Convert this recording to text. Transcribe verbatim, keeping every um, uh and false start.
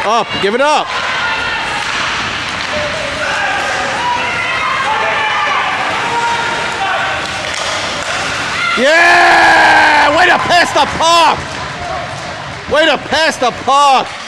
Up, give it up. Yeah! Way to pass the puck! Way to pass the puck!